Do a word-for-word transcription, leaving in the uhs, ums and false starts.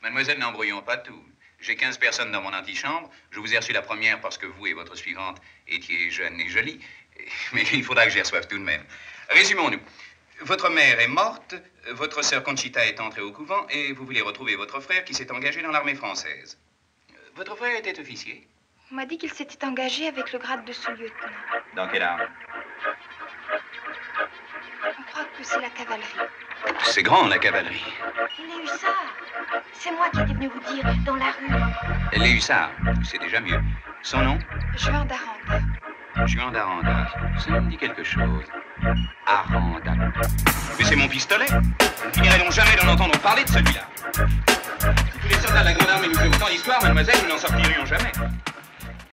Mademoiselle, n'embrouillons pas tout. J'ai quinze personnes dans mon antichambre. Je vous ai reçu la première parce que vous et votre suivante étiez jeune et jolie. Mais il faudra que j'y reçoive tout de même. Résumons-nous. Votre mère est morte, votre sœur Conchita est entrée au couvent et vous voulez retrouver votre frère qui s'est engagé dans l'armée française. Votre frère était officier? On m'a dit qu'il s'était engagé avec le grade de sous-lieutenant. Dans quelle arme? On croit que c'est la cavalerie. C'est grand, la cavalerie. Les hussards. C'est moi qui étais venu vous dire dans la rue. Les hussards, c'est déjà mieux. Son nom? Juan d'Aranda. Juan d'Aranda. Ça me dit quelque chose. Aranda. Mais c'est mon pistolet. Vous ne finirez donc jamais d'en entendre parler de celui-là. Si tous les soldats de la Grande Armée nous faisaient autant d'histoire, mademoiselle, nous n'en sortirions jamais.